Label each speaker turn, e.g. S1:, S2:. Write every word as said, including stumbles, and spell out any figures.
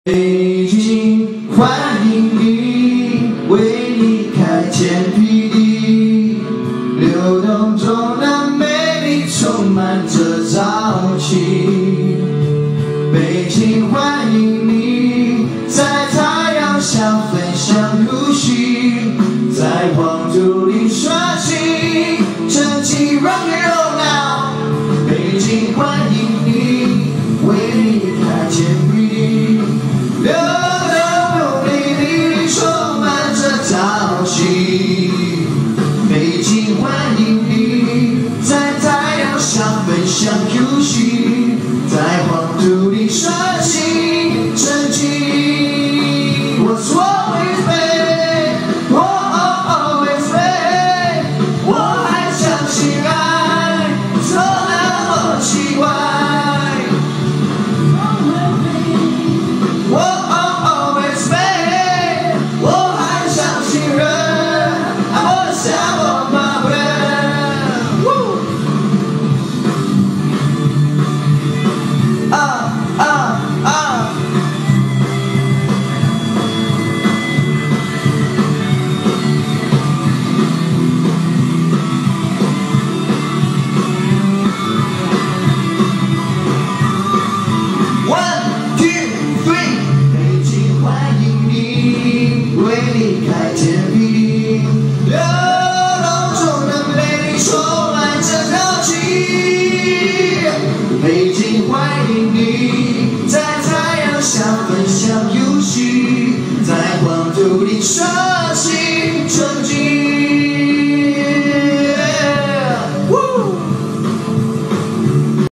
S1: 北京欢迎你，为你开天辟地，流动中的美丽充满着朝气。北京欢迎你，在太阳下分享呼吸，在黄土里刷新蒸汽 Rock and roll now。北京欢迎你，为你开天辟地。 流动美丽充满着朝气，北京欢迎你，在太阳下分享呼吸，在黄土里刷新蒸汽。What's always been, oh always been， 我还相信爱，说那么奇怪。 开天辟地，流动中的美丽充满着朝气。北京欢迎你，在太阳下分享呼吸，在黄土里刷。